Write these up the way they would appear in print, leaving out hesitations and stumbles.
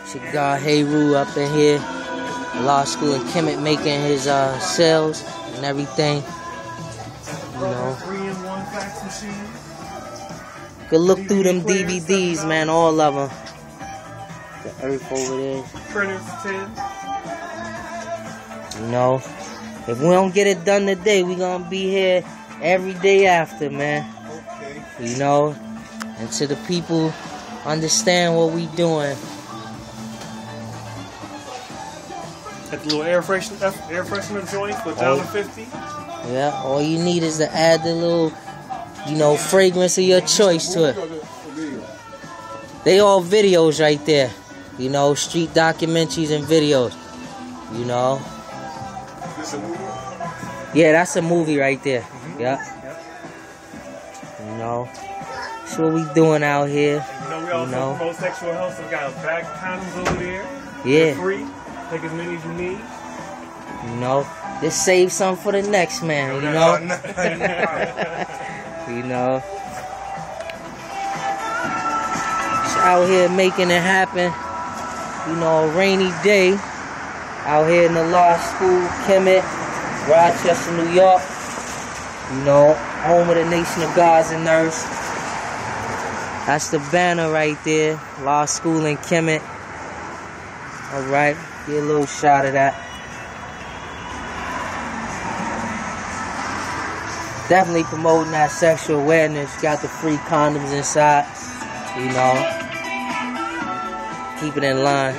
It's your guy Heru up in here. Law school in Khemet making his sales and everything. You know. Good look through them DVDs, man, all of them. The earth over there. Printers 10. You know, if we don't get it done today, we gonna be here every day after, man. Okay. You know, and to the people understand what we doing. Got the little air freshener joint for $1.50. Yeah, all you need is to add the little, you know, fragrance of your choice to it. They all videos right there. You know, street documentaries and videos. You know. This a movie? Yeah, that's a movie right there. Yeah. You know. That's what we doing out here. You know, we also promote sexual health, so we got back condoms over there. Yeah. They're free. Take as many as you need. You know, just save some for the next man, you know? You know? Just out here making it happen. You know, a rainy day. Out here in the law school, Khemet, Rochester, New York. You know, home of the Nation of Gods and Nerves. That's the banner right there. Law school in Khemet. Alright, get a little shot of that. Definitely promoting that sexual awareness. Got the free condoms inside. You know. Keep it in line.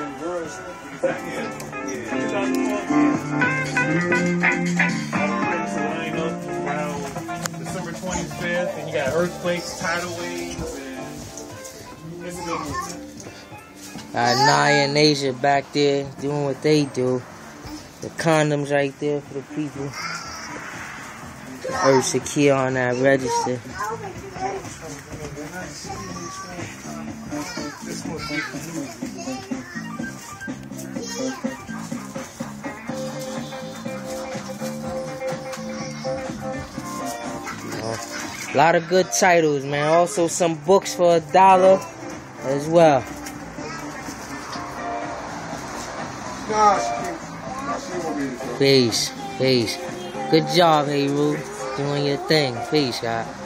December 25th, and you got earthquakes, tidal waves, and it's a good movie. Naya and Asia back there doing what they do. The condoms right there for the people. The Earth secure on that register. A lot of good titles, man. Also some books for $1 as well. Peace, peace. Good job, Heru. Doing your thing. Peace, y'all.